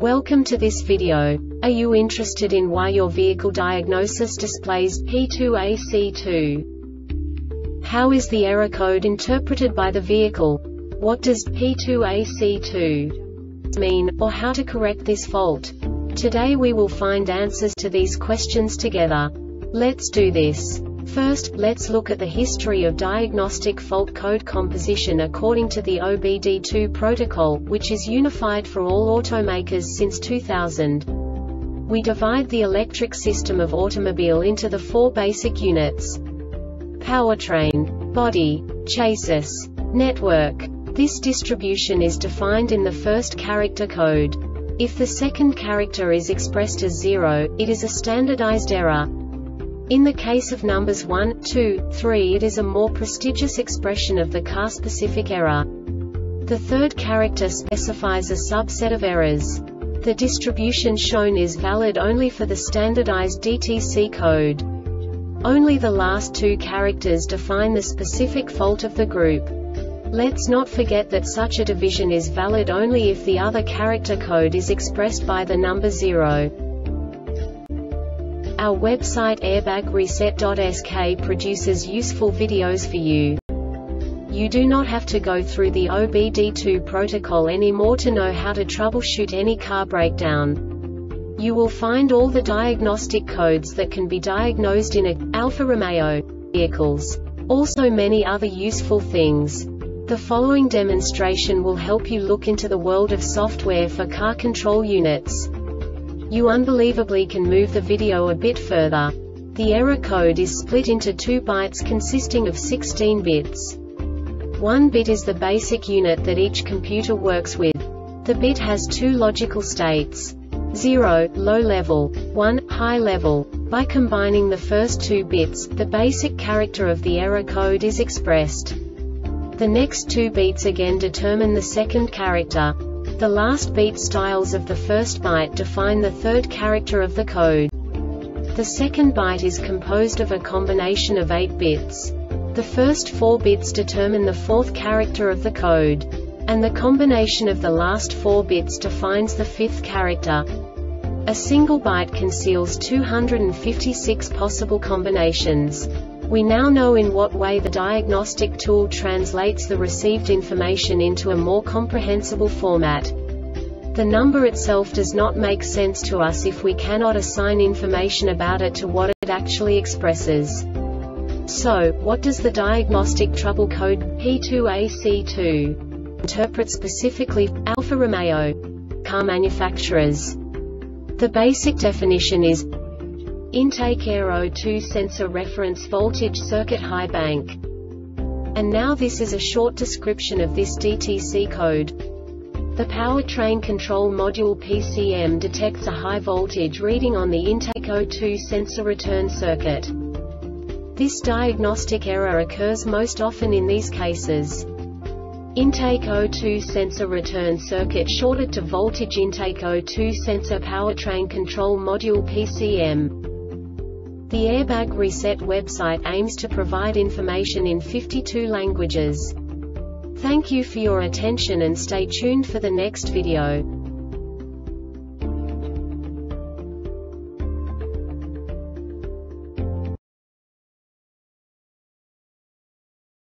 Welcome to this video. Are you interested in why your vehicle diagnosis displays P2AC2? How is the error code interpreted by the vehicle? What does P2AC2 mean, or how to correct this fault? Today we will find answers to these questions together. Let's do this. First, let's look at the history of diagnostic fault code composition according to the OBD2 protocol, which is unified for all automakers since 2000. We divide the electric system of automobile into the four basic units: powertrain, body, chassis, network. This distribution is defined in the first character code. If the second character is expressed as 0, it is a standardized error. In the case of numbers 1, 2, 3, it is a more prestigious expression of the car-specific error. The third character specifies a subset of errors. The distribution shown is valid only for the standardized DTC code. Only the last two characters define the specific fault of the group. Let's not forget that such a division is valid only if the other character code is expressed by the number 0. Our website airbagreset.sk produces useful videos for you. You do not have to go through the OBD2 protocol anymore to know how to troubleshoot any car breakdown. You will find all the diagnostic codes that can be diagnosed in Alfa Romeo vehicles. Also many other useful things. The following demonstration will help you look into the world of software for car control units. You unbelievably can move the video a bit further. The error code is split into 2 bytes consisting of 16 bits. 1 bit is the basic unit that each computer works with. The bit has 2 logical states: 0, low level, 1, high level. By combining the first 2 bits, the basic character of the error code is expressed. The next 2 beats again determine the second character. The last beat styles of the first byte define the third character of the code. The second byte is composed of a combination of 8 bits. The first 4 bits determine the fourth character of the code. And the combination of the last 4 bits defines the fifth character. A single byte conceals 256 possible combinations. We now know in what way the diagnostic tool translates the received information into a more comprehensible format. The number itself does not make sense to us if we cannot assign information about it to what it actually expresses. So, what does the diagnostic trouble code P2AC2 interpret specifically for Alfa Romeo car manufacturers? The basic definition is intake air O2 sensor reference voltage circuit high bank. And now this is a short description of this DTC code. The powertrain control module PCM detects a high voltage reading on the intake O2 sensor return circuit. This diagnostic error occurs most often in these cases: intake O2 sensor return circuit shorted to voltage intake O2 sensor powertrain control module PCM. The Airbag Reset website aims to provide information in 52 languages. Thank you for your attention and stay tuned for the next video.